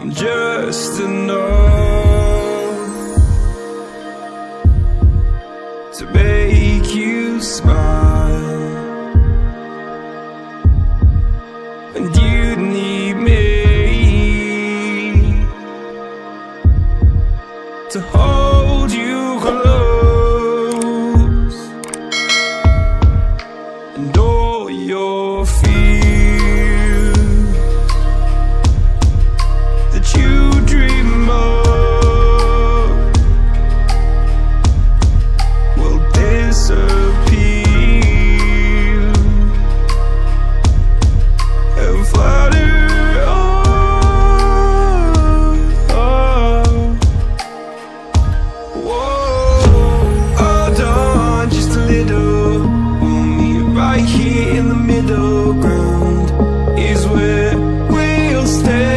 just enough to make you smile, and you need me to hold you close, and all your fears that you dream of will disappear and flutter on. Whoa, hold on just a little. We'll meet right here in the middle ground is where we'll stand.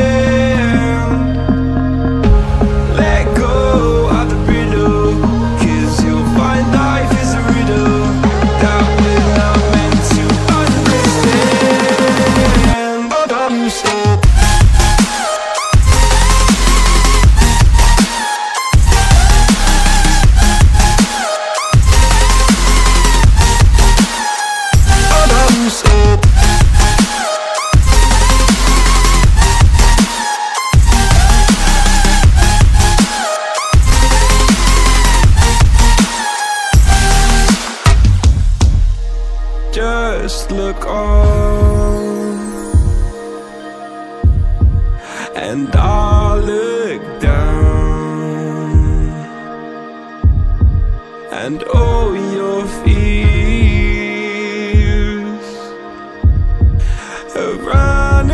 Just look on, and I'll look down, and all your fears have run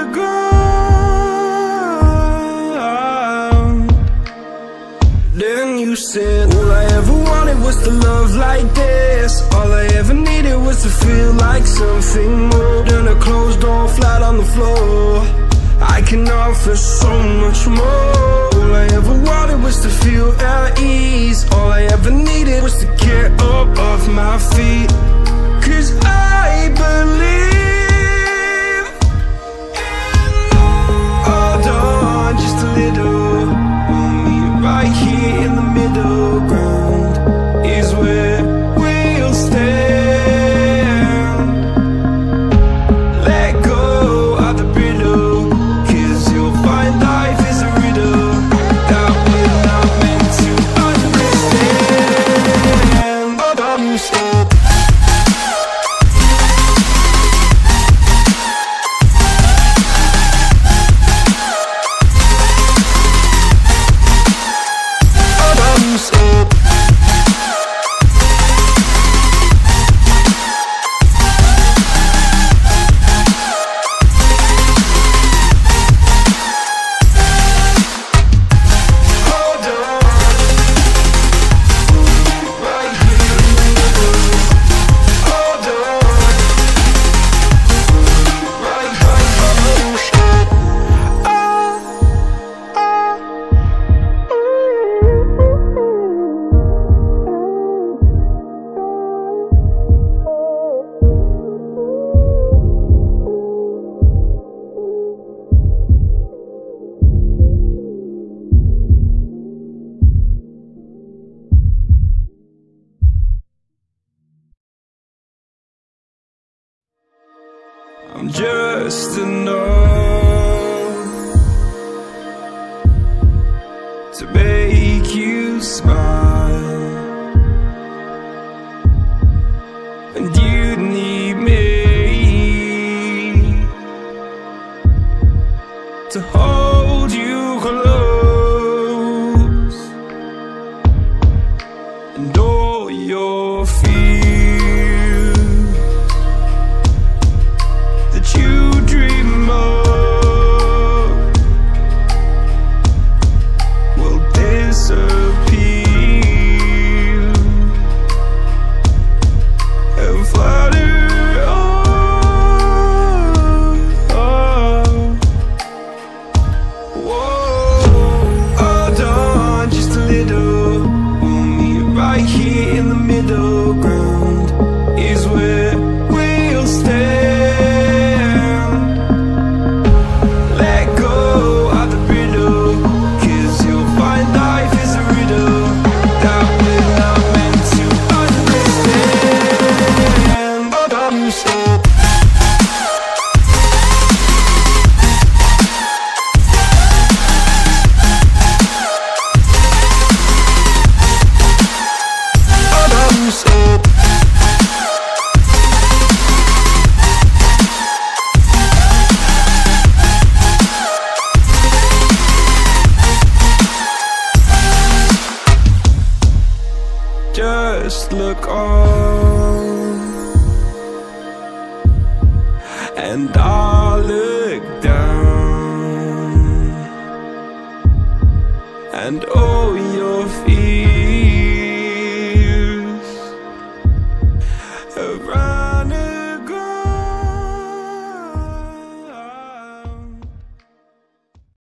aground. Then you said, all I ever wanted was to love like this. All I ever needed was to feel like something more than a closed door flat on the floor. I can offer so much more. All I ever wanted was to feel at ease. All I ever needed was to get up off my feet. 'Cause I believe in love. Hold on just a little. We'll meet right here in the middle ground is where we'll stand. I'm just enough to make you smile, and you need me to hold you close, and all your fears that you dream of will disappear and flutter on. Whoa, hold on just a little. We'll meet right here just look on, and I'll look down, and oh